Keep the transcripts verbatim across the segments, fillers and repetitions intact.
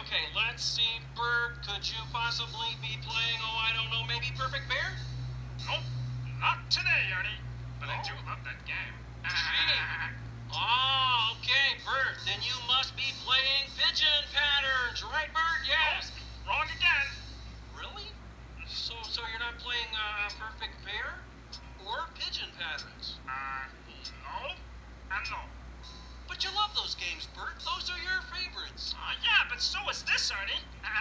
okay, let's see, Bert. Could you possibly be playing, oh, I don't know, maybe Perfect Bear? Nope, not today, Ernie. But I do love that game. Oh, okay, Bert. Then you must be playing Pigeon Patterns, right, Bert? Yes. Nope, wrong again. Really? So, so you're not playing uh, Perfect Bear or Pigeon Patterns? Uh, no, and no. But you love those games, Bert. Those are your favorites. Uh, yeah, but so is this, Ernie.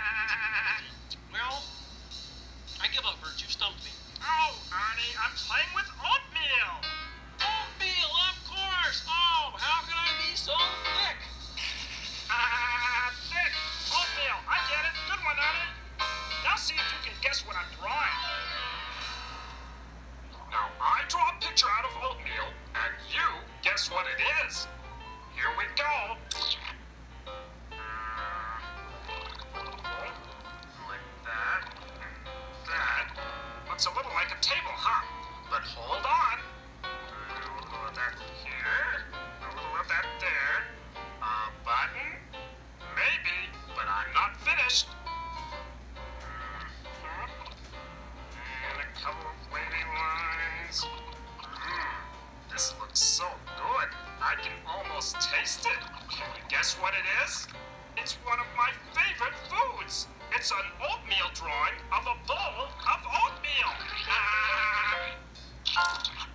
Well, I give up, Bert. You stumped me. Oh, Ernie, I'm playing with oatmeal. Oatmeal, of course. Oh, how can I be so thick? Ah, thick. Oatmeal. I get it. Good one, Ernie. Now see if you can guess what I'm drawing. Now, I draw a picture out of oatmeal, and you guess what it is. Here we go. Like that, and that. Looks a little like a table, huh? But hold on. A little of that here, a little of that there. A button? Maybe, but I'm not finished. And a couple of wavy lines. Mmm, this looks so good. I can almost taste it. Can you guess what it is? It's one of my favorite foods. It's an oatmeal drawing of a bowl of oatmeal. Ah.